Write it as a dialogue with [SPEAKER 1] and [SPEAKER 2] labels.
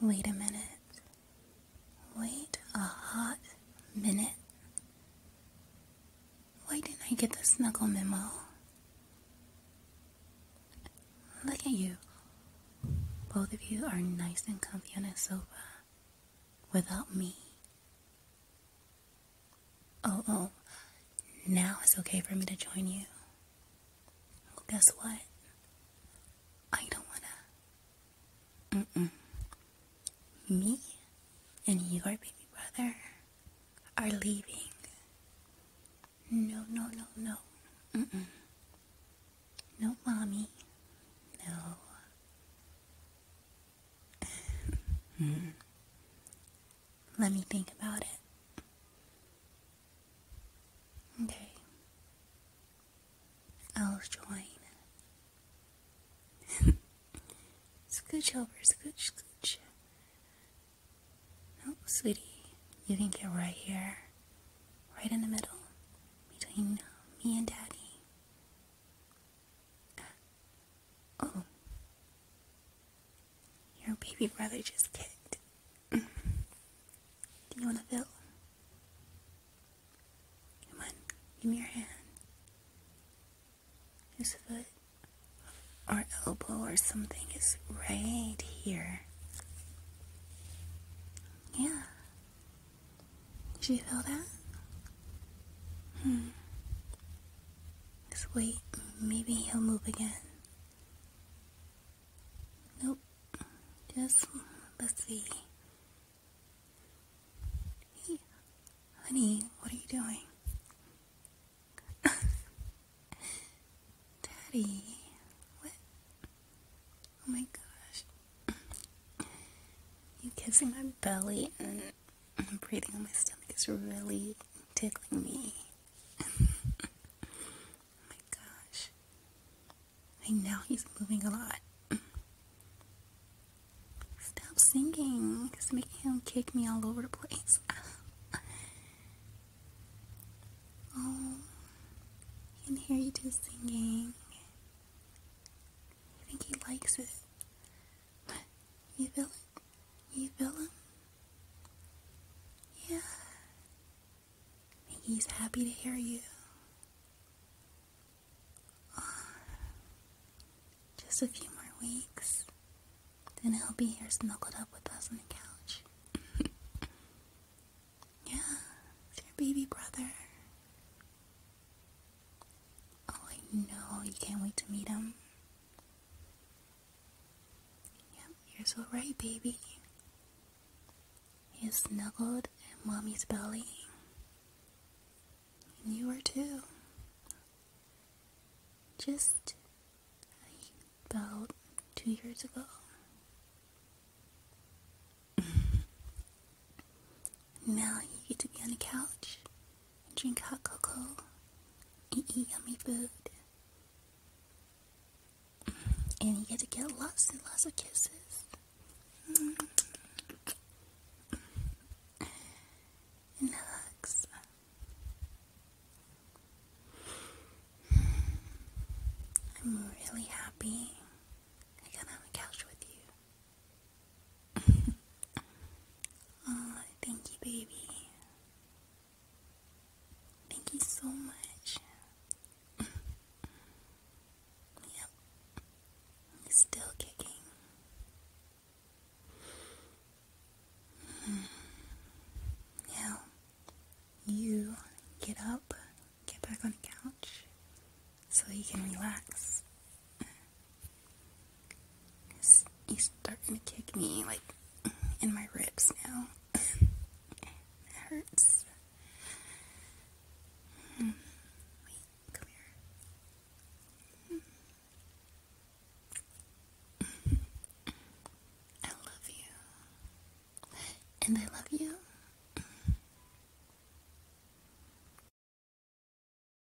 [SPEAKER 1] Wait a minute. Wait a hot minute. Why didn't I get the snuggle memo? Look at you. Both of you are nice and comfy on a sofa. Without me. Oh, now it's okay for me to join you. Well, guess what? I don't wanna. Me and your baby brother are leaving. No. No, mommy. No. Let me think about it. Okay. I'll join. Scooch over, scooch. No, sweetie, you can get right here, right in the middle, between me and Daddy. Oh, your baby brother just kicked. Do you want to feel? Come on, give me your hand. His foot or elbow or something is right here. Yeah. Did you feel that? Just wait. Maybe he'll move again. Nope. Just, let's see. Hey, honey, what are you doing? Daddy, what? Oh my gosh. You kissing my belly and breathing on my stomach is really tickling me. Oh my gosh. And now he's moving a lot. Stop singing. It's making him kick me all over the place. Oh, I can hear you two singing. I think he likes it. You feel it? You feel him? Yeah. I think he's happy to hear you. Just a few more weeks. Then he'll be here snuggled up with us on the couch. Yeah, it's your baby brother. Oh, I know, you can't wait to meet him. Yep, you're so right, baby. He is snuggled in Mommy's belly. And you were too. Just about 2 years ago. Now you get to be on the couch and drink hot cocoa and eat yummy food. And you get to get lots and lots of kisses. And hugs. I'm really happy I got on the couch with you. Oh, thank you, baby. Thank you so much. Yep. He's still kicking. Now, you get up, get back on the couch, so you can relax. He's starting to kick me, like, in my ribs now. It hurts. Wait, come here. I love you. And I love you.